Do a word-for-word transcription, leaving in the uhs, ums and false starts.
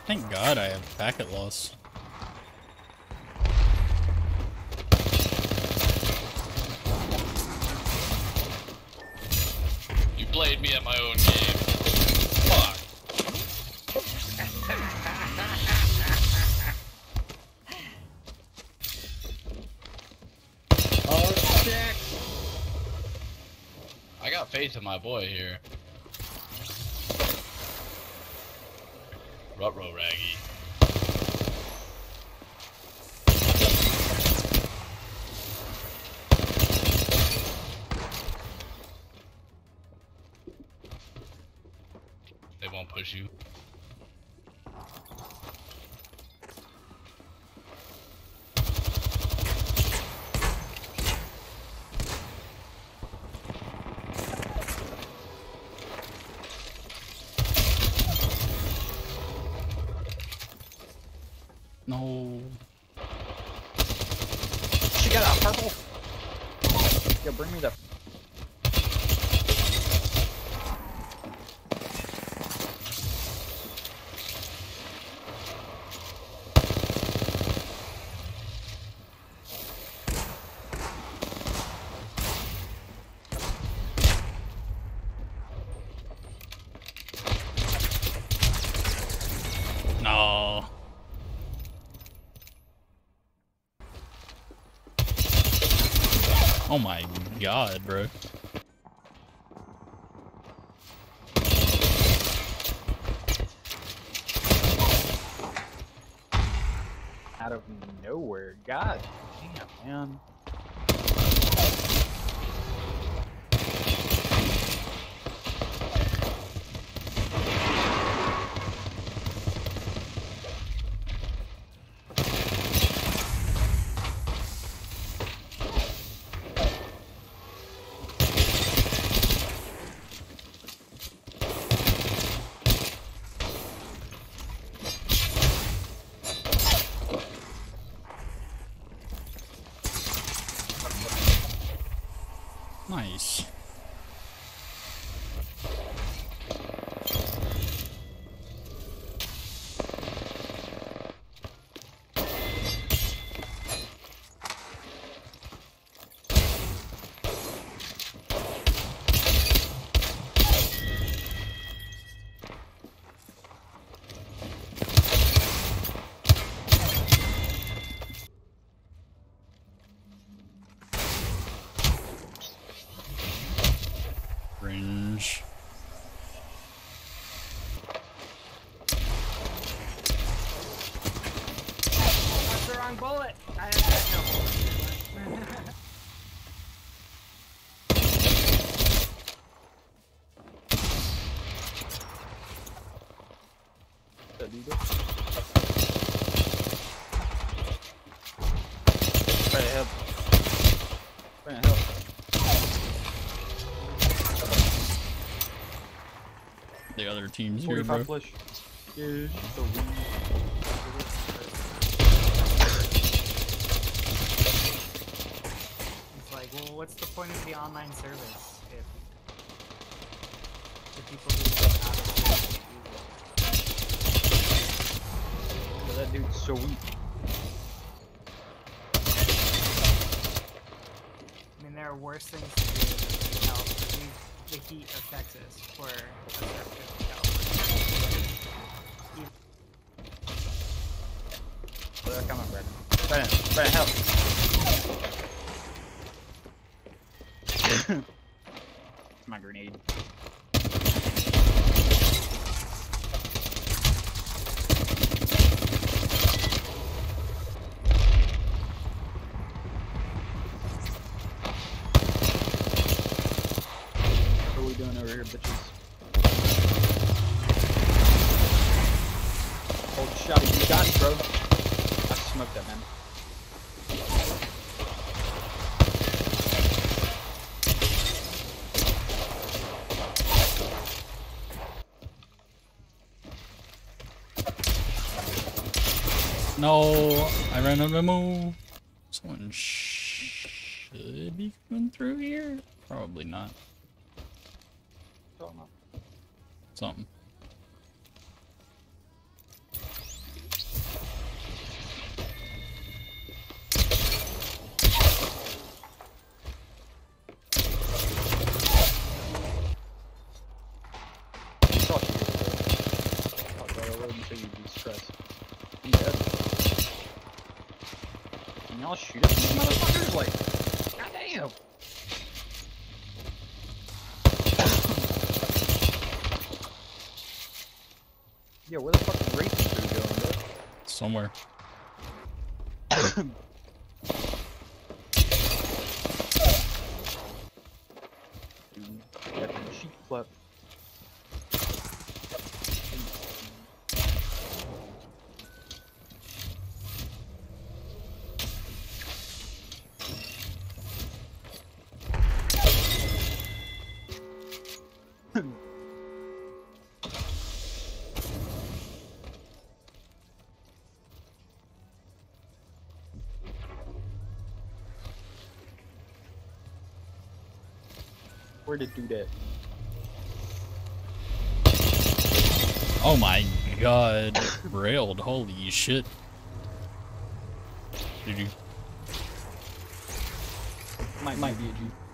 Thank God I have packet loss. You played me at my own game. Fuck. Oh shit! I got faith in my boy here. Ruh-roh, Raggy. They won't push you. No. She got a purple. Yo, bring me the. No. Oh my God, bro. Out of nowhere. God damn, man. Nice. Cringe. That's the wrong bullet. I have that no bullet. That do that? Try to help. Try to help. The other team's here, bro. Flush. Yeah, so we... It's like, well, what's the point of the online service if the people who get out of it use it? That dude's so weak. I mean, there are worse things to do than help leave the heat of Texas for a service in California. Oh, they're coming, Brandon. Brandon, Brandon, help! My grenade. What are we doing over here, bitches? Hold shot, you got it, bro. I smoked that, man. No, I ran out of ammo. Someone sh should be coming through here. Probably not. Something. I'll shoot at these motherfuckers. Like, goddamn. Yo, where the fuck is racing crew going, bro? Somewhere. Dude, that sheep flap. Where'd it do that? Oh my god. Railed. Holy shit. Did you? Might, might be a G.